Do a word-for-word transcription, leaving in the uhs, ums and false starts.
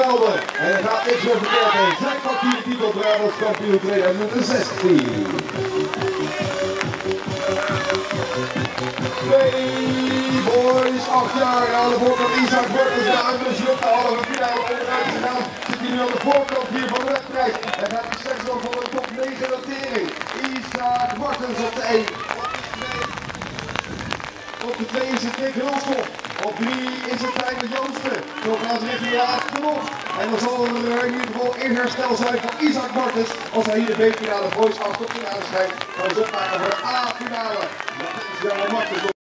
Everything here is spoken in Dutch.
velden. En er gaat niks meer verkeerd heen. Zijn kwartier titel Brabants kampioen tweeduizend zestien. Twee boys, acht jaar aan de voorkant. Isaac Martens, de andere slot, de halve finale onderuit gegaan. Zit hier nu aan de voorkant hier van de wedstrijd. En gaat de slechts nog van de top negen notering. Isaac Martens op de één. Op de twee is het Nick Hulshoff. Op drie is het Tijmen Joosten. Zo gaan ze richting de laatste nog. En dan zal er in ieder geval in herstel zijn van Isaac Martens. Als hij hier de B-finale boys acht op finale schrijft. Gaan we opmaken voor de A-finale. Dat is Jan Martens.